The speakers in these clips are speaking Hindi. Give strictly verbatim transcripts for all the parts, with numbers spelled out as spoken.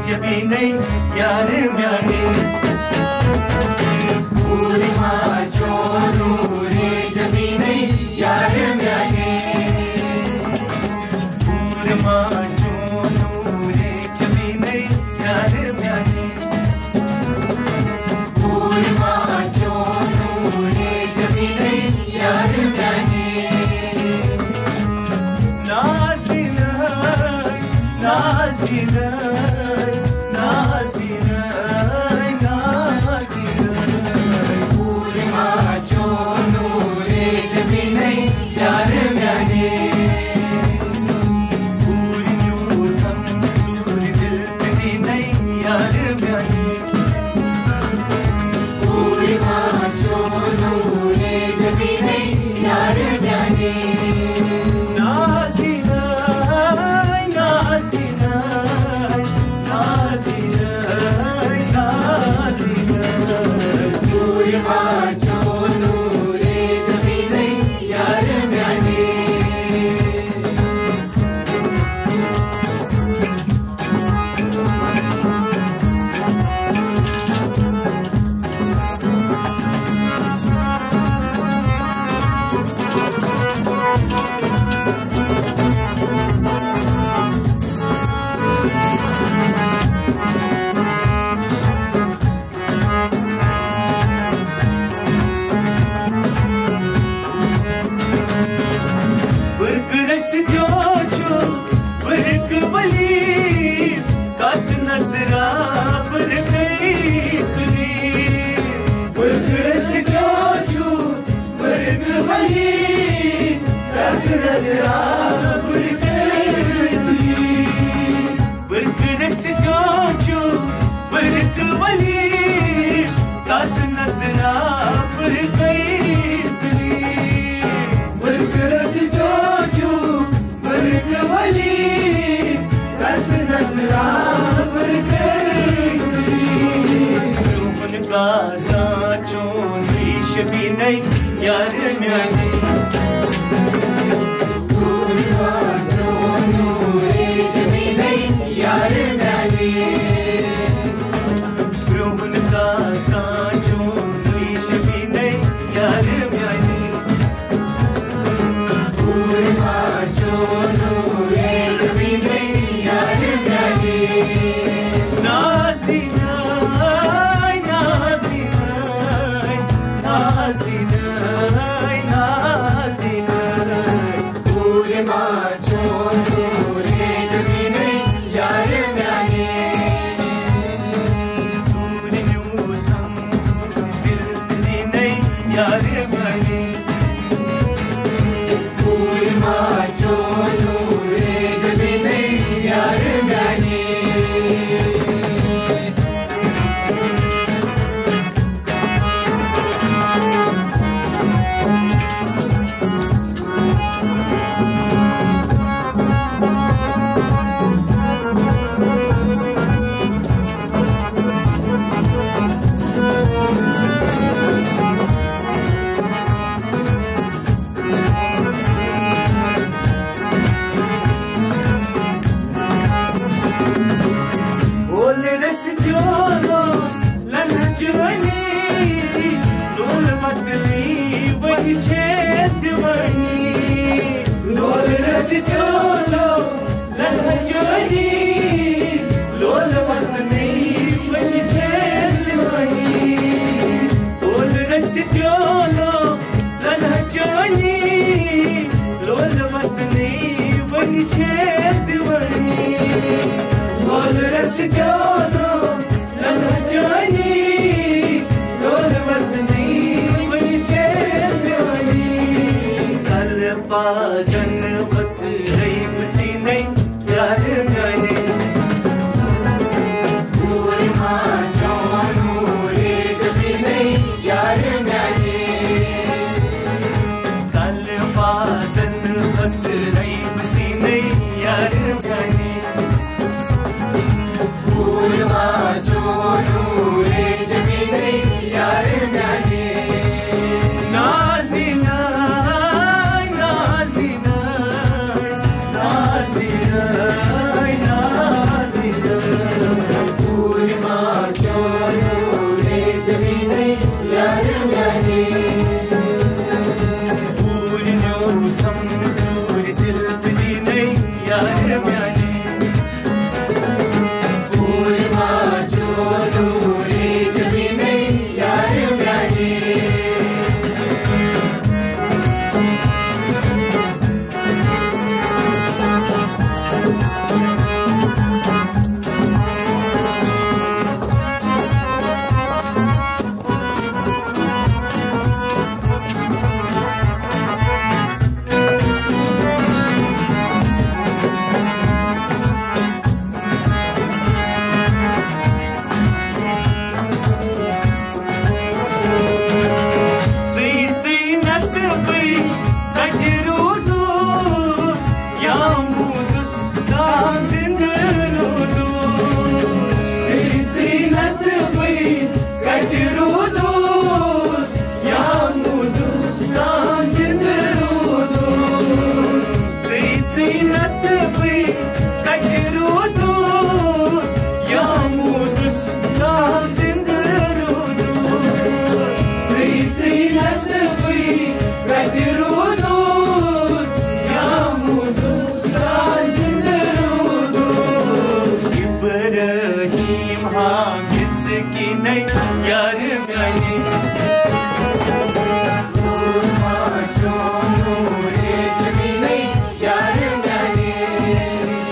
जबी नहीं यार म्याने पूर्णिमा चोनू रे जबी नहीं यार म्याने पूर्णिमा चोनू रे जबी नहीं यार म्याने पूर्णिमा चोनू रे जबी नहीं यार म्याने नाज़नीन नाज़नीन जबी नहीं यार म्याने पूर्णिमा चोनू रे जबी नहीं यार म्याने ब्रह्मन का सांचो जबी नहीं यार म्याने पूर्णिमा चोनू रे जबी नहीं यार म्याने नाज़नीन पूर्णिमा चोनू रे जबी नहीं यार म्याने यार म्याने पूर्णिमा चोनू रे जबी नहीं यार म्याने जनवत रही बसी नहीं यार म्याने पूर्णिमा चोनू रे जबी नहीं यार म्याने कल जनवत रही बसी नहीं यार म्याने पूर्णिमा इब्राहिम हाँ किसकी नहीं यार म्याने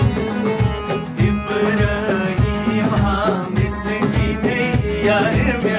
इब्राहिम हाँ किसकी नहीं यार